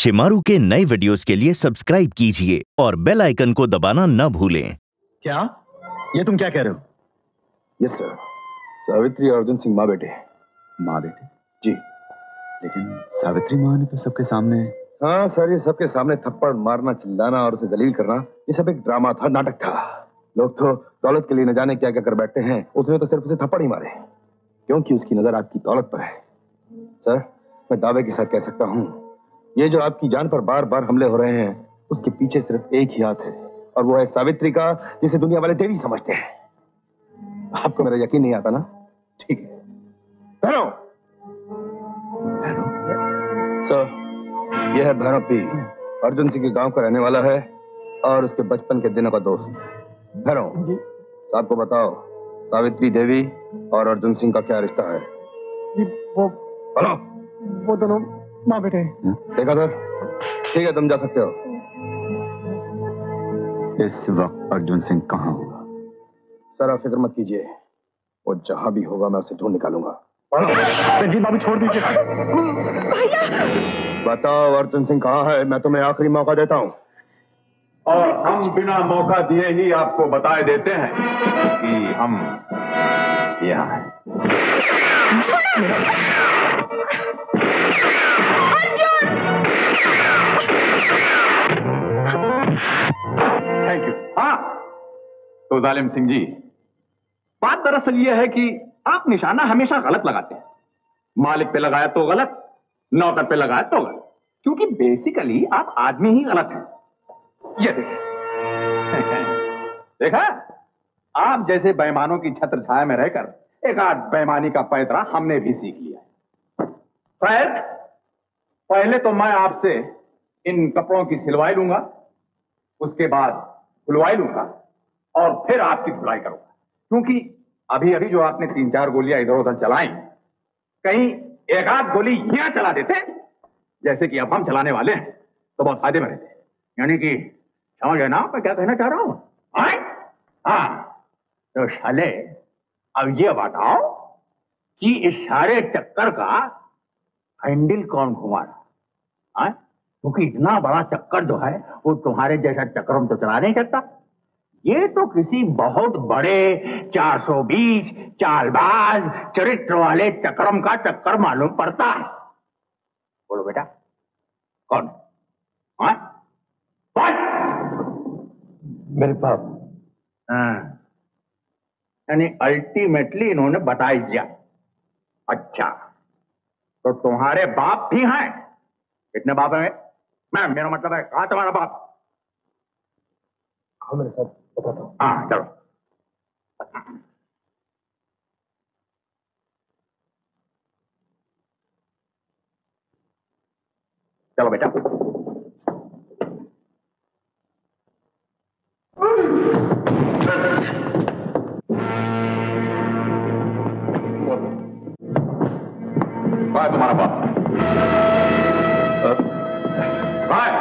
शिमारू के नए वीडियोस के लिए सब्सक्राइब कीजिए और बेल आइकन को दबाना न भूलें। क्या? ये तुम क्या कह रहे हो? यस सर, सावित्री और अर्जुन सिंह माँ बेटे। माँ बेटे? जी। लेकिन सावित्री माँ ने तो सबके सामने। हाँ सर, ये सबके सामने थप्पड़ मारना, चिल्लाना और उसे जलील करना, ये सब एक ड्रामा था, नाटक था। लोग तो दौलत के लिए न जाने क्या क्या कर बैठते हैं, उसने तो सिर्फ उसे थप्पड़ ही मारे क्योंकि उसकी नजर आपकी दौलत पर है। सर, मैं दावे के साथ कह सकता हूँ, ये जो आपकी जान पर बार बार हमले हो रहे हैं, उसके पीछे सिर्फ एक ही हाथ है और वो है सावित्री का, जिसे दुनिया वाले देवी समझते हैं। आपको मेरा यकीन नहीं आता ना? ठीक है। भैरव सर, यह है भैरव पी, अर्जुन सिंह के गांव का रहने वाला है और उसके बचपन के दिनों का दोस्त। भैरव साहब को बताओ, सावित्री देवी और अर्जुन सिंह का क्या रिश्ता है? वो दोनों माँ बेटे। देखा सर? ठीक है, तुम जा सकते हो। इस वक्त अर्जुन सिंह कहाँ होगा? सर आप फिक्र मत कीजिए, वो जहां भी होगा मैं उसे ढूंढ निकालूंगा। रंजीत बाबू छोड़ दीजिए। बताओ अर्जुन सिंह कहाँ है? मैं तुम्हें आखिरी मौका देता हूँ। और हम बिना मौका दिए ही आपको बताए देते हैं कि हम यहाँ हैं। Thank you. हाँ तो जालिम सिंह जी, बात दरअसल यह है कि आप निशाना हमेशा गलत लगाते हैं। मालिक पे लगाया तो गलत, नौकर पे लगाया तो गलत, क्योंकि बेसिकली आप आदमी ही गलत हैं। ये देखिए देखा, आप जैसे बेईमानों की छत्र छाया में रहकर एक आध बेईमानी का पैतरा हमने भी सीख लिया है। खैर, पहले तो मैं आपसे इन कपड़ों की सिलवाई लूंगा, उसके बाद धुलवाई लूंगा और फिर आपकी धुलाई करूंगा, क्योंकि अभी अभी जो आपने 3-4 गोलियां इधर उधर चलाई, कहीं एक आध गोली यहां चला देते जैसे कि अब हम चलाने वाले हैं तो बहुत फायदे में रहते। यानी कि समझ गए ना मैं क्या कहना चाह रहा हूं? हाँ तो साले, अब ये बताओ कि इस सारे चक्कर का हैंडल कौन घुमा रहा? क्योंकि इतना बड़ा चक्कर जो है वो तुम्हारे जैसा चक्कर तो चला नहीं सकता। ये तो किसी बहुत बड़े 420 चालबाज चरित्र वाले चक्रम का चक्कर मालूम पड़ता है। बोलो बेटा, कौन? मेरे बाप। यानी अल्टीमेटली इन्होंने बता ही दिया। अच्छा, तो तुम्हारे बाप भी हैं? कितने बाप हैं? मैं, मेरा मतलब है कहां तुम्हारा बाप? हाँ मेरे साथ बताता हूँ। हाँ चलो। चलो बेटा। कहाँ है तुम्हारा बाप? कहाँ है?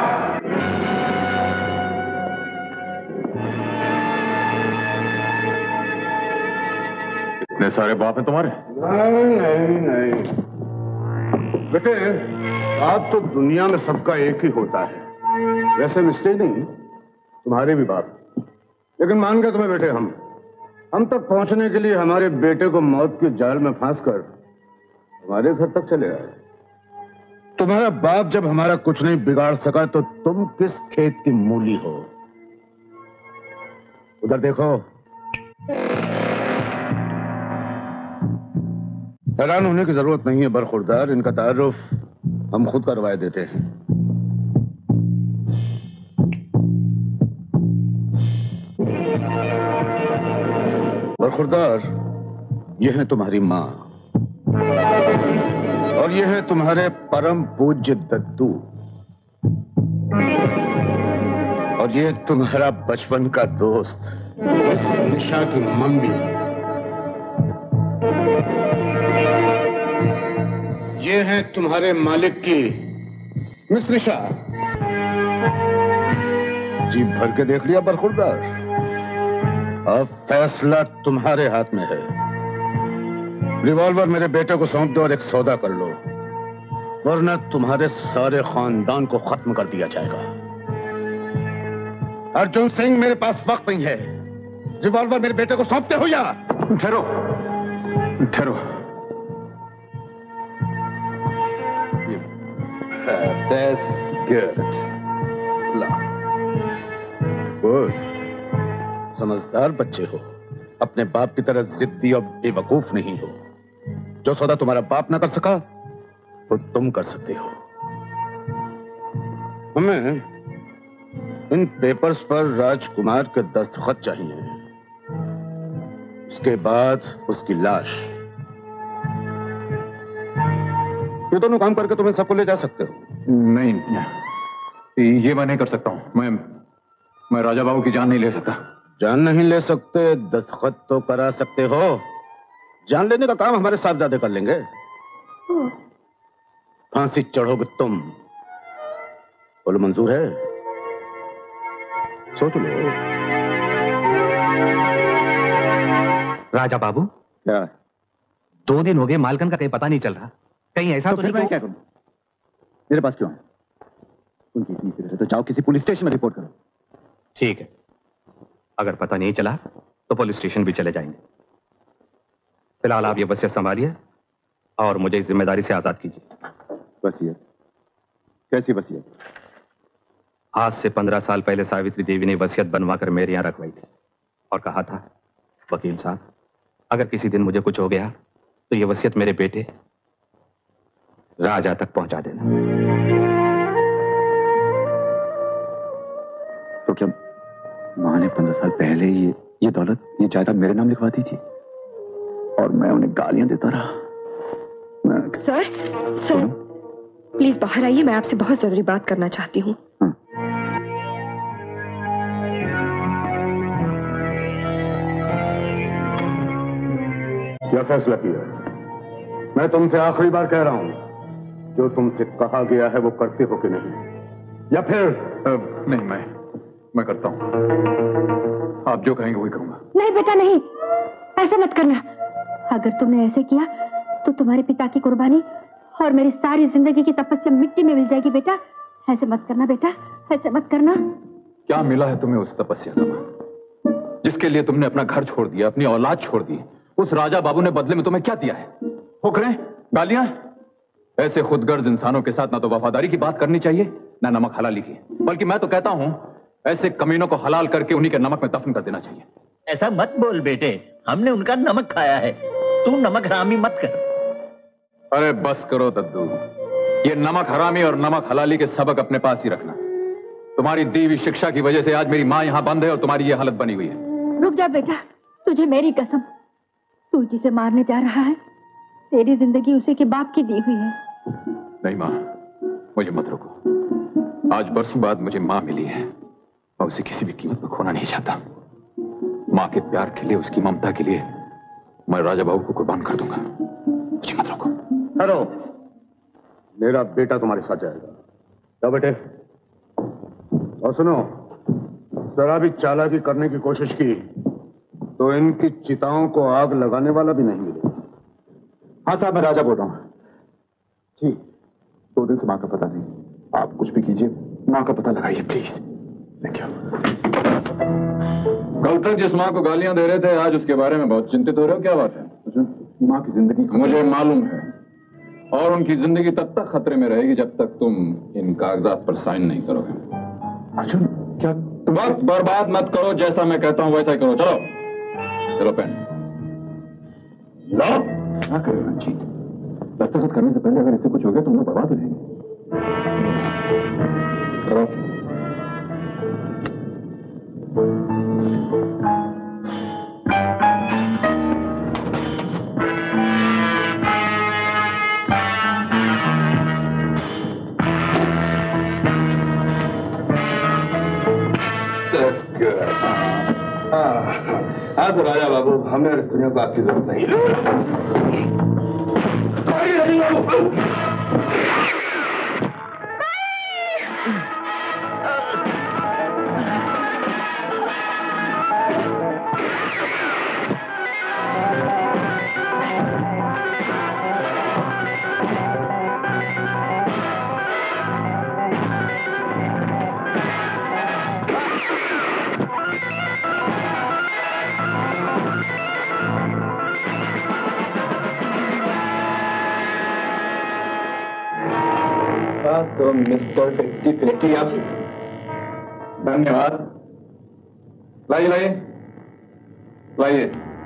इतने सारे बाप हैं तुम्हारे? नहीं बेटे, बाप तो दुनिया में सबका एक ही होता है। वैसे मिस्टेक नहीं, तुम्हारे भी बाप, लेकिन मान गए तुम्हें बेटे। हम तक पहुंचने के लिए हमारे बेटे को मौत के जाल में फांसकर हमारे घर तक चले आए। तुम्हारा बाप जब हमारा कुछ नहीं बिगाड़ सका तो तुम किस खेत की मूली हो? उधर देखो। हैरान होने की जरूरत नहीं है बरखुरदार, इनका तारुफ हम खुद करवाए देते हैं। बरखुरदार, यह है तुम्हारी माँ और यह है तुम्हारे परम पूज्य दद्दू और यह तुम्हारा बचपन का दोस्त निशा की मम्मी। ये है तुम्हारे मालिक की मिस निशा। जी भर के देख लिया बरखुरदार, अब फैसला तुम्हारे हाथ में है। रिवॉल्वर मेरे बेटे को सौंप दो और एक सौदा कर लो। वरना तुम्हारे सारे खानदान को खत्म कर दिया जाएगा। अर्जुन सिंह, मेरे पास वक्त नहीं है। रिवॉल्वर मेरे बेटे को सौंपते हो या? ठहरो, ठहरो। That's good. गुड। समझदार बच्चे हो, अपने बाप की तरह जिद्दी और बेवकूफ नहीं हो। जो सौदा तुम्हारा बाप ना कर सका वो तुम कर सकते हो। हमें इन पेपर्स पर राजकुमार के दस्तखत चाहिए, उसके बाद उसकी लाश। ये दोनों काम करके तुम्हें सबको ले जा सकते हो। नहीं, ये मैं नहीं कर सकता हूं। मैं राजा बाबू की जान नहीं ले सकता। जान नहीं ले सकते, दस्तखत तो करा सकते हो। जान लेने का काम हमारे साहबजादे कर लेंगे। फांसी चढ़ोगे तुम। बोलो, मंजूर है? सोच लो। राजा बाबू, क्या? 2 दिन हो गए, मालकन का कहीं पता नहीं चल रहा। कहीं ऐसा तो फिर नहीं मैं क्या करूं? मेरे पास क्यों है? उनकी इतनी फिक्र है तो जाओ किसी पुलिस स्टेशन में रिपोर्ट करो। ठीक है, अगर पता नहीं चला तो पुलिस स्टेशन भी चले जाएंगे। फिलहाल आप ये वसीयत संभालिए और मुझे इस जिम्मेदारी से आजाद कीजिए। वसीयत? कैसी वसीयत? आज से 15 साल पहले सावित्री देवी ने वसीयत बनवाकर मेरे यहां रखवाई थी और कहा था, वकील साहब, अगर किसी दिन मुझे कुछ हो गया तो ये वसीयत मेरे बेटे राजा तक पहुंचा देना। तो क्या मां ने 15 साल पहले ये दौलत, ये जायदाद मेरे नाम लिखवा दी थी और मैं उन्हें गालियां देता रहा? सर, प्लीज बाहर आइए, मैं आपसे बहुत जरूरी बात करना चाहती हूँ। क्या फैसला किया? मैं तुमसे आखिरी बार कह रहा हूं, जो तुमसे कहा गया है वो करते हो कि नहीं, या फिर? नहीं, मैं करता हूं। आप जो कहेंगे वही करूंगा। नहीं बेटा, नहीं, ऐसा मत करना। अगर तुमने ऐसे किया तो तुम्हारे पिता की कुर्बानी और मेरी सारी जिंदगी की तपस्या मिट्टी में मिल जाएगी। बेटा, ऐसे मत करना बेटा, ऐसे मत करना। क्या मिला है तुम्हें उस तपस्या का, जिसके लिए तुमने अपना घर छोड़ दिया, अपनी औलाद छोड़ दी? उस राजा बाबू ने बदले में तुम्हें क्या दिया है? फुकरे, गालियां? ऐसे खुदगर्ज इंसानों के साथ ना तो वफादारी की बात करनी चाहिए, ना नमक हलाली की। बल्कि मैं तो कहता हूं, ऐसे कमीनों को हलाल करके उन्हीं के नमक में दफन कर देना चाहिए। ऐसा मत बोल बेटे, हमने उनका नमक खाया है, तू नमक हरामी मत कर। अरे बस करो दद्दू, ये नमक हरामी और नमक हलाली के सबक अपने पास ही रखना। तुम्हारी दी हुई शिक्षा की वजह से आज मेरी मां यहां बंद है और तुम्हारी ये हालत बनी हुई है। रुक जा बेटा, तुझे मेरी कसम, तू जिसे मारने जा रहा है, तेरी जिंदगी उसी के बाप की दी हुई है। नहीं मां, मुझे मत रोको। आज बरसों बाद मुझे मां मिली है, मैं उसे किसी भी कीमत पर खोना नहीं चाहता। मां के प्यार के लिए, उसकी ममता के लिए मैं राजा बाबू को कुर्बान कर दूंगा। मुझे मत रोको। हेलो, मेरा बेटा तुम्हारे साथ जाएगा। क्या बेटे? और सुनो, जरा भी चालाकी करने की कोशिश की तो इनकी चिताओं को आग लगाने वाला भी नहीं मिलेगा। हाँ साहब, मैं राजा बोल रहा हूँ। जी, 2 दिन से मां का पता नहीं। आप कुछ भी कीजिए, मां का पता लगाइए प्लीज। Thank you. कल तक जिस मां को गालियां दे रहे थे, आज उसके बारे में बहुत चिंतित हो रहे हो, क्या बात है? मां की जिंदगी मुझे मालूम है, और उनकी जिंदगी तब तक खतरे में रहेगी जब तक तुम इन कागजात पर साइन नहीं करोगे। अर्जुन, क्या तुम वक्त बर्बाद मत करो, जैसा मैं कहता हूं वैसा ही करो। चलो चलो पेन लो। क्या कर रहे हो रंजीत? दस्तखत करने से पहले अगर इससे कुछ हो गया तो हम लोग बर्बाद हो जाएंगे। करो। हाँ तो राजा बाबू, हमने और इस दुनिया को आपकी जरूरत नहीं है। तो मिस्टर 50-50 आप धन्यवाद। लाइए लाइए लाइए।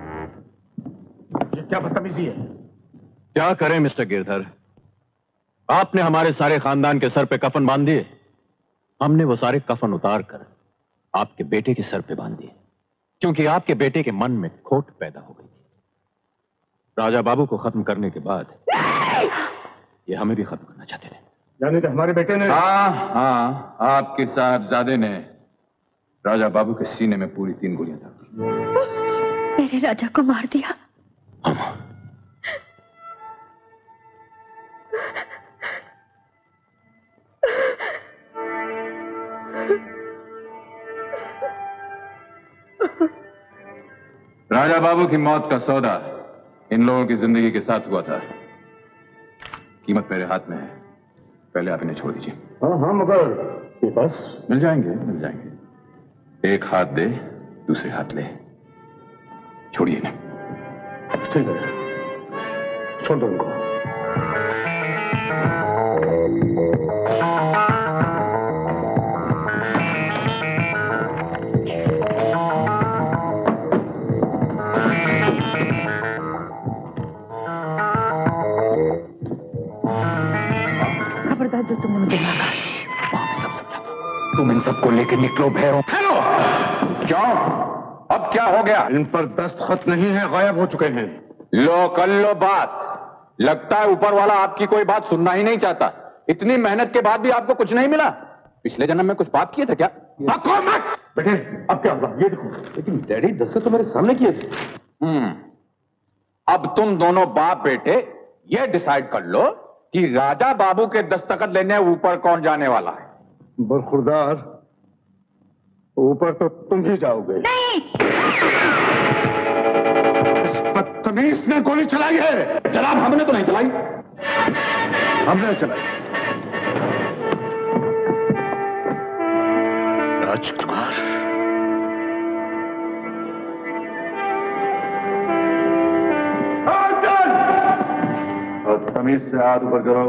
ये क्या बदतमीजी है? क्या करें मिस्टर गिरधर, आपने हमारे सारे खानदान के सर पे कफन बांध दिए। हमने वो सारे कफन उतार कर आपके बेटे के सर पे बांध दिए, क्योंकि आपके बेटे के मन में खोट पैदा हो गई थी। राजा बाबू को खत्म करने के बाद ये हमें भी खत्म करना चाहते थे। यानी कि हमारे बेटे ने? हाँ, आपके साहबजादे ने राजा बाबू के सीने में पूरी 3 गोलियां दागी। मेरे राजा को मार दिया। राजा बाबू की मौत का सौदा इन लोगों की जिंदगी के साथ हुआ था। कीमत मेरे हाथ में है, पहले आप इन्हें छोड़ दीजिए। हाँ, मगर ये बस मिल जाएंगे। एक हाथ दे, दूसरे हाथ ले। छोड़िए इन्हें। ठीक है, छोड़ दो उनको। खबरदार जो तुमने मुझे मारा। सब समझा। तुम इन सबको लेकर निकलो भैरों। हेलो, क्यों? अब क्या हो गया? इन पर दस्तखत नहीं है, गायब हो चुके हैं। लो कर लो बात। लगता है ऊपर वाला आपकी कोई बात सुनना ही नहीं चाहता। इतनी मेहनत के बाद भी आपको कुछ नहीं मिला। पिछले जन्म में कुछ बात किए थे क्या? मत बेटे, अब क्या होगा ये देखो। लेकिन डैडी दस्तखत तो मेरे सामने किए थे। अब तुम दोनों बाप बेटे ये डिसाइड कर लो कि राजा बाबू के दस्तखत लेने ऊपर कौन जाने वाला है। बरखुरदार, ऊपर तो तुम ही जाओगे। नहीं। इस बदतमीज ने गोली चलाई है। जनाब, हमने तो नहीं चलाई। हमने चलाई। राजकुमार, तमीज से हाथ ऊपर करो।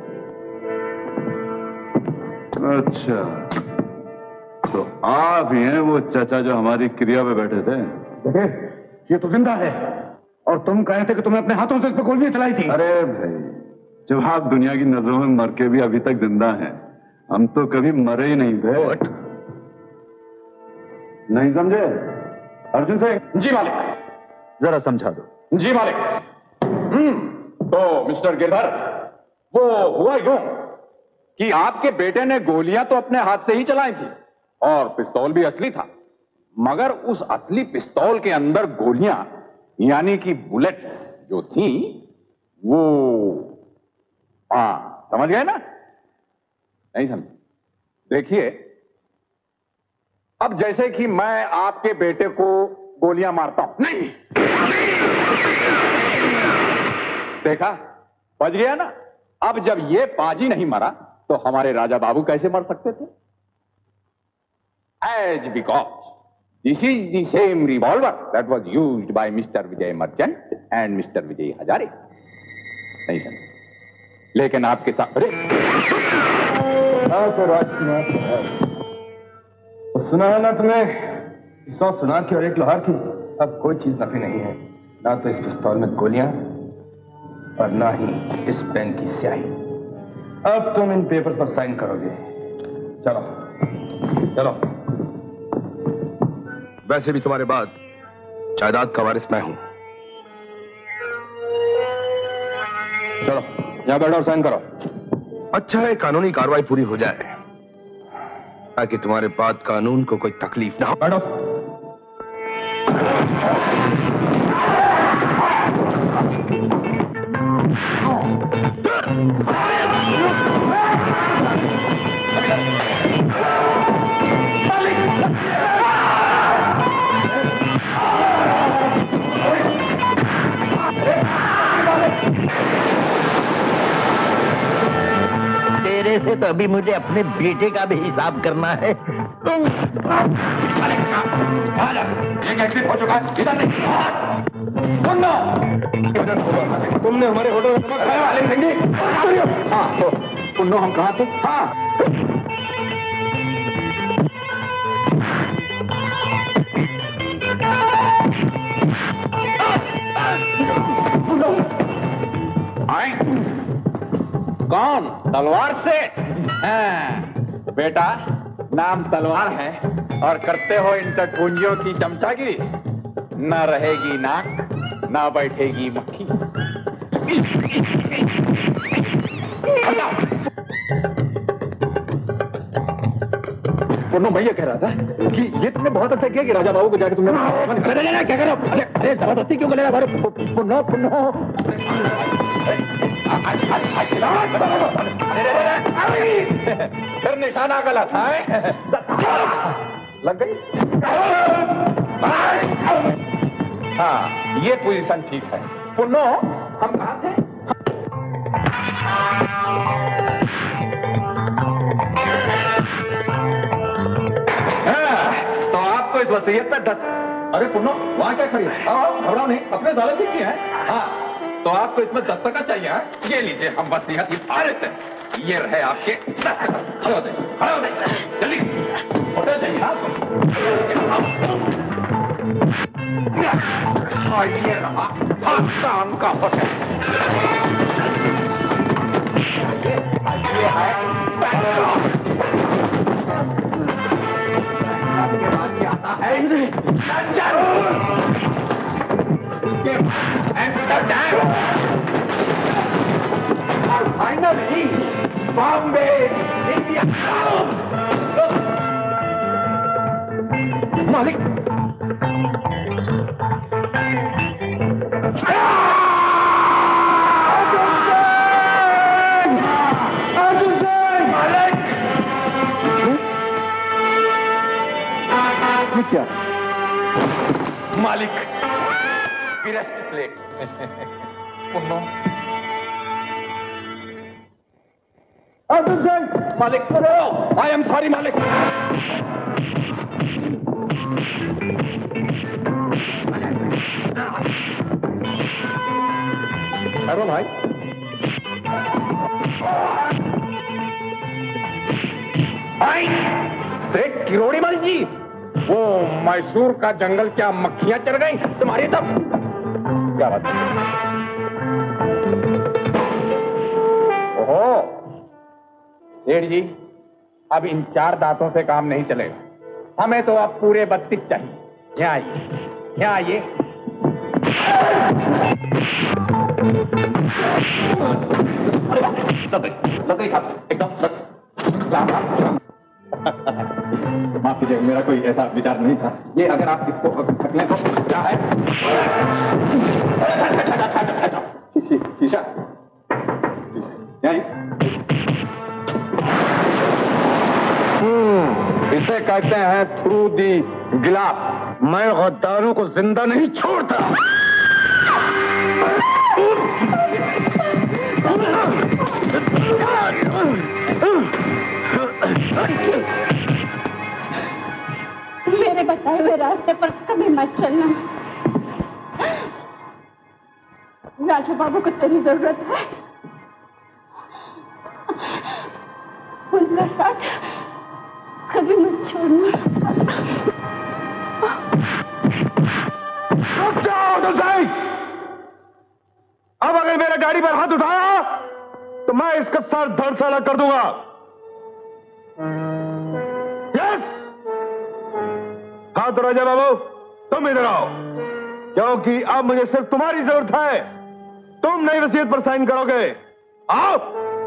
अच्छा, तो आप ही हैं वो चाचा जो हमारी क्रिया पे बैठे थे? बेटे, ये तो जिंदा है और तुम कहे थे कि तुमने अपने हाथों से इस पर गोलियां चलाई थी। अरे भाई, जब आप दुनिया की नजरों में मर के भी अभी तक जिंदा हैं, हम तो कभी मरे ही नहीं थे। नहीं समझे अर्जुन सिंह? जी मालिक। जरा समझा दो। जी मालिक। तो मिस्टर गिरधर, वो हुआ यूं कि आपके बेटे ने गोलियां तो अपने हाथ से ही चलाई थी और पिस्तौल भी असली था, मगर उस असली पिस्तौल के अंदर गोलियां यानी कि बुलेट्स जो थी वो, समझ गए ना? नहीं समझे? देखिए, अब जैसे कि मैं आपके बेटे को गोलियां मारता हूं। नहीं, देखा, बच गया ना? अब जब ये पाजी नहीं मरा तो हमारे राजा बाबू कैसे मर सकते थे? As because this is the same revolver that was used by mister Vijay Merchant and mister Vijay Hazare. नहीं समझे? लेकिन आपके साथ, अरे तो राजकुमार, सुना है ना तुम्हें? 100 सुनार की और 1 लोहार की। अब कोई चीज नफी नहीं है, ना तो इस पिस्तौल में गोलियां और ना ही इस पेन की स्याही। अब तुम इन पेपर्स पर साइन करोगे। चलो चलो। वैसे भी तुम्हारे बाद जायदाद का वारिस मैं हूं। चलो यहां बैठो और साइन करो। अच्छा है कानूनी कार्रवाई पूरी हो जाए ताकि तुम्हारे बाद कानून को कोई तकलीफ ना हो। बैठो। तेरे से तो अभी मुझे अपने बेटे का भी हिसाब करना है। ये कैसे हो चुका है? इधर नहीं। तुमने हमारे होटल में खाया? हाँ, पुन्नो हम कहाँ थे? हाँ आए। कौन? तलवार से? हाँ। बेटा नाम तलवार है और करते हो इंटर पूंजियों की चमचागिरी। ना रहेगी नाक ना बैठेगी मक्खी। पुन्नो मैं ये कह रहा था कि ये तुमने बहुत अच्छा किया कि राजा बाबू को जाके तुमने क्या कर रहे हो? अरे जबरदस्ती क्यों कर रहे हो? पुन्नो पुन्नो फिर निशाना गलत है। लग गई? हाँ ये पोजीशन ठीक है। पुन्नो हम कहाँ थे? तो आपको इस वसीयत पे 10। अरे पुन्नो वहां क्या खड़ी है? घबराओ नहीं, अपने दौलत से किया है। हाँ तो आपको इसमें 10 टका चाहिए है? ये लीजिए, हम वसीयत ही पा लेते हैं। ये रहे आपके 10 टका। खड़े हो जाइए जल्दी, होटल जाइए आपको। ये रहा पाकिस्तान का होटल। ये है बैंकॉक। आता है लंदन, एम्स्टर्डम और फाइनली बॉम्बे, इंडिया। मालिक क्या? मालिक विरस्ट प्लेट। पुन्नो अर्जुन सिंह। मालिक आई एम सॉरी मालिक। अरे भाई सेठ किरोड़ीमल जी, वो मैसूर का जंगल क्या मक्खियां चढ़ गई तुम्हारी तब? क्या बात है? ओहो सेठ जी, अब इन 4 दांतों से काम नहीं चलेगा। हमें तो अब पूरे 32 चाहिए। यहाँ आइए, यहाँ आइए। लग गई साहब एकदम। माफ कीजिए, मेरा कोई ऐसा विचार नहीं था। ये अगर आप इसको ढक लें तो क्या है? शीशा इसे कहते हैं थ्रू दी गिलास। मैं गद्दारों को जिंदा नहीं छोड़ता। मेरे बताए हुए रास्ते पर कभी मत चलना। राजा बाबू को तेरी जरूरत है, उनका साथ कभी मत छोड़ना। रुक जाओ तो सही। अब अगर मेरे गाड़ी पर हाथ उठाया तो मैं इसका सर धड़ से अलग कर दूंगा। यस। हाँ तो राजा बाबू तुम इधर आओ, क्योंकि अब मुझे सिर्फ तुम्हारी जरूरत है। तुम नई वसीयत पर साइन करोगे। आओ।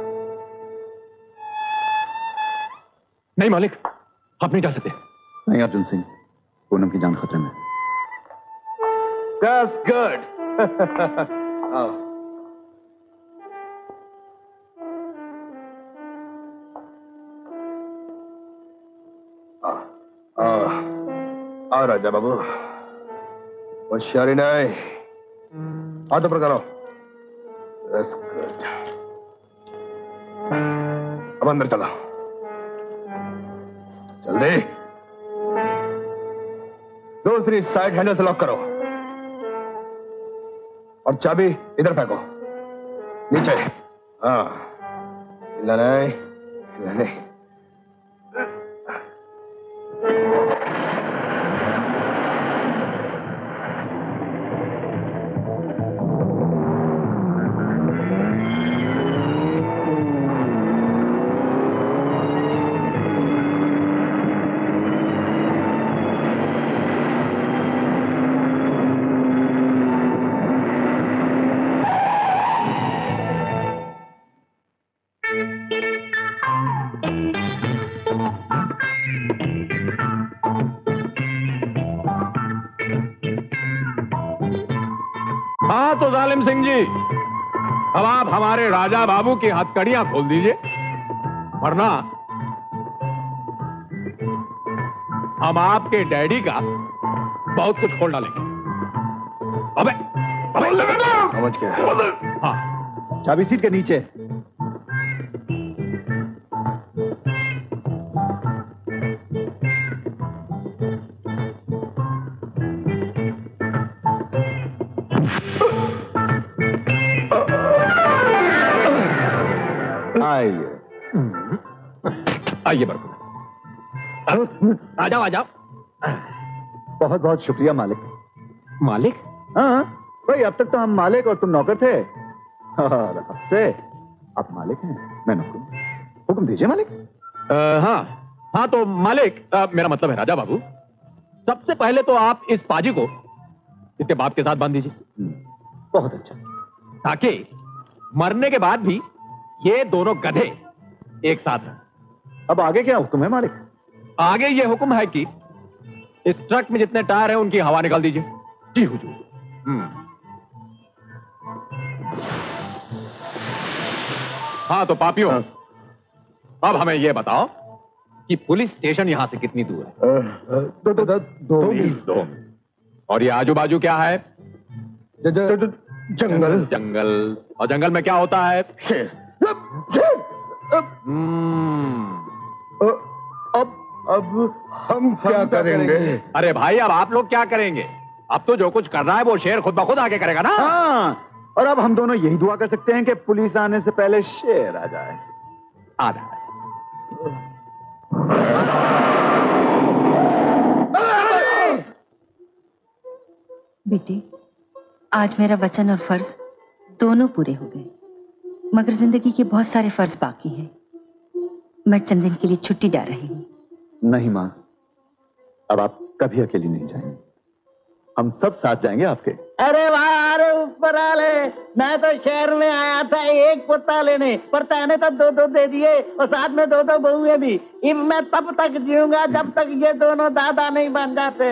नहीं मालिक, आप नहीं जा सकते। नहीं अर्जुन सिंह, पूनम की जान खतरे में। That's good. आओ। आओ राजा बाबू, होशियारी नहीं, हाथों पर करो। That's good. अब अंदर चलो, जल्दी। दूसरी साइड हैंडल से लॉक करो और चाबी इधर फेंको नीचे। हाँ लड़ाई लड़ाई। हाँ तो जालिम सिंह जी, अब आप हमारे राजा बाबू की हथकड़ियां खोल दीजिए, वरना हम आपके डैडी का बहुत कुछ खोल डालेंगे। अबे समझ गया। हाँ, चाबी सीट के नीचे। आइए बरकत, आ जाओ आ जाओ। बहुत बहुत शुक्रिया मालिक। मालिक? हाँ भाई, अब तक तो हम मालिक और तुम नौकर थे, और अब से आप मालिक हैं, मैं नौकर। हुक्म दीजिए मालिक। हाँ हाँ तो मालिक, मेरा मतलब है राजा बाबू, सबसे पहले तो आप इस पाजी को इसके बाप के साथ बांध दीजिए। बहुत अच्छा। ताकि मरने के बाद भी ये दोनों गधे एक साथ हैं। अब आगे क्या हुक्म है मालिक? आगे ये हुक्म है कि इस ट्रक में जितने टायर हैं उनकी हवा निकाल दीजिए। जी हुजूर। हाँ तो पापियों, अब हमें यह बताओ कि पुलिस स्टेशन यहां से कितनी दूर है? 2 मील। 2 मील। और ये आजू बाजू क्या है? जंगल। जंगल। और जंगल में क्या होता है? शेर। अब हम क्या करेंगे? अरे भाई, अब आप लोग क्या करेंगे? अब तो जो कुछ कर रहा है वो शेर खुद ब खुद आके करेगा ना। हाँ, और अब हम दोनों यही दुआ कर सकते हैं कि पुलिस आने से पहले शेर आ जाए। आ जाए। बेटी, आज मेरा वचन और फर्ज दोनों पूरे हो गए, मगर जिंदगी के बहुत सारे फर्ज बाकी हैं। मैं चंद दिन के लिए छुट्टी जा रही हूँ। नहीं माँ, अब आप कभी अकेली नहीं जाएंगे, हम सब साथ जाएंगे आपके। अरे वाह, अरे ऊपर आले, मैं तो शहर में आया था एक कुत्ता लेने, पर तैने तो 2-2 दे दिए और साथ में 2-2 बहुएं भी। अब मैं तब तक जीऊंगा जब तक ये दोनों दादा नहीं बन जाते।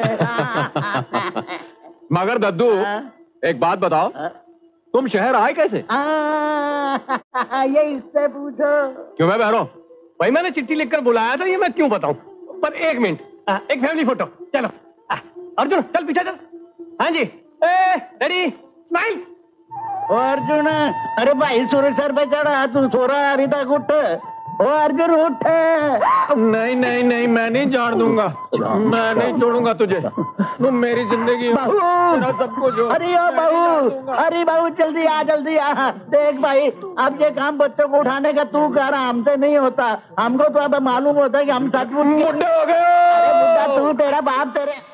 मगर दद्दू, एक बात बताओ, तुम शहर आए कैसे? ये इससे पूछो। क्यों मैं बहरो? भाई मैंने चिट्ठी लिखकर बुलाया था, ये मैं क्यों बताऊं? पर एक मिनट, एक फैमिली फोटो। चलो अर्जुन, चल पीछे चल। हाँ जी, रेडी, स्माइल। अर्जुन, अरे भाई सूर्य सर पे चढ़ा, तू सो रहा अभी तक? उठ ओ अर्जुन, उठ। नहीं नहीं नहीं, मैं नहीं जान दूंगा, मैं नहीं छोड़ूंगा तुझे। तुम मेरी जिंदगी हो, मेरा सब कुछ हो। अरे ओ बहू, अरे बहू जल्दी आ, जल्दी आ। देख भाई, अब ये काम बच्चों को उठाने का तू कर, हमसे नहीं होता। हमको तो अब मालूम होता है कि हम सचमुच बुड्ढे हो गए। अरे बुड्ढा तू, तेरा बाप तेरे